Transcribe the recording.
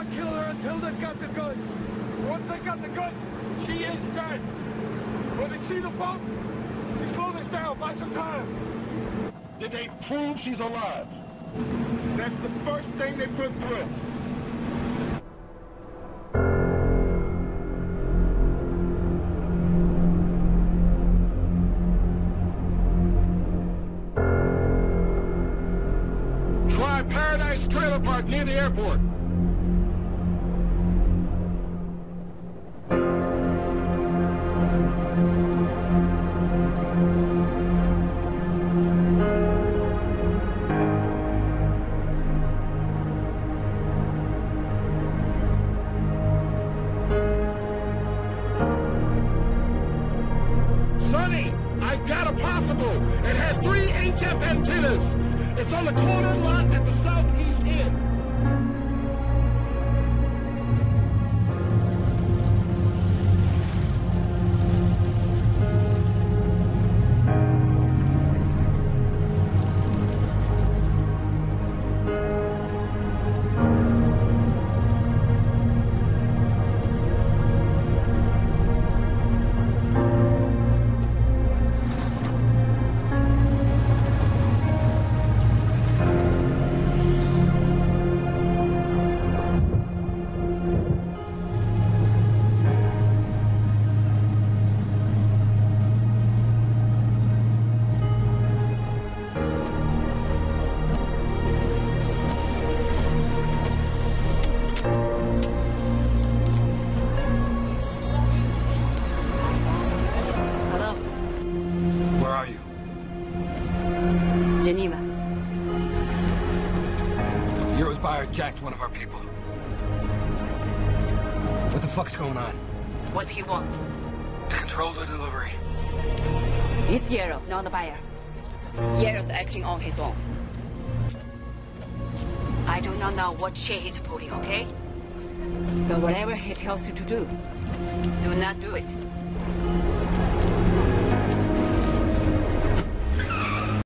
kill her until they've got the goods. Once they got the goods, she is dead. When they see the boat, we slow this down, buy some time. Did they prove she's alive? That's the first thing they put through. Try Paradise Trailer Park near the airport. Sonny, I got a possible. It has 3 HF antennas. It's on the corner lot at the southeast end. Geneva. Euro's buyer jacked one of our people. What the fuck's going on? What's he want? To control the delivery. It's Yarrow, not the buyer. Yarrow's acting on his own. I do not know what shit he's pulling, okay? But whatever he tells you to do, do not do it.